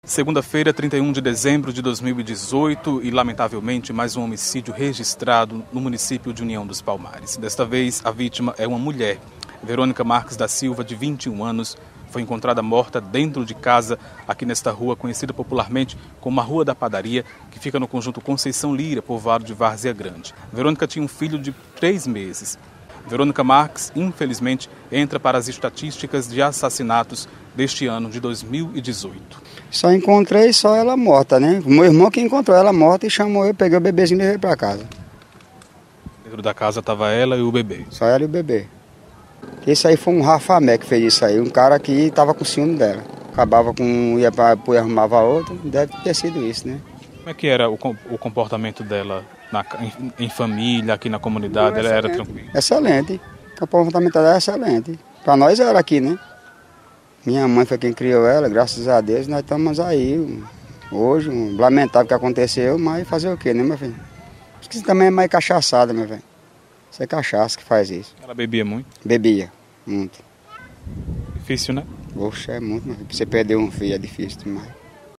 Segunda-feira, 31 de dezembro de 2018 e, lamentavelmente, mais um homicídio registrado no município de União dos Palmares. Desta vez, a vítima é uma mulher. Verônica Marques da Silva, de 21 anos, foi encontrada morta dentro de casa, aqui nesta rua, conhecida popularmente como a Rua da Padaria, que fica no conjunto Conceição Lira, povoado de Várzea Grande. Verônica tinha um filho de 3 meses. Verônica Marques, infelizmente, entra para as estatísticas de assassinatos deste ano de 2018. Só encontrei só ela morta, né? O meu irmão que encontrou ela morta e chamou eu, peguei o bebezinho e levei para casa. Dentro da casa estava ela e o bebê. Só ela e o bebê. Esse aí foi um Rafamé que fez isso aí, um cara que estava com ciúme dela. Acabava com, ia para e arrumava outra, deve ter sido isso, né? Como é que era o comportamento dela em família, aqui na comunidade? Ela era tranquila? Excelente. O comportamento dela é excelente. Para nós era aqui, né? Minha mãe foi quem criou ela, graças a Deus, nós estamos aí. Hoje, lamentável que aconteceu, mas fazer o quê, né, meu filho? Acho que isso também é mais cachaçada, meu velho. Isso é cachaça que faz isso. Ela bebia muito? Bebia, muito. Difícil, né? Poxa, é muito, meu filho. Pra você perder um filho é difícil demais.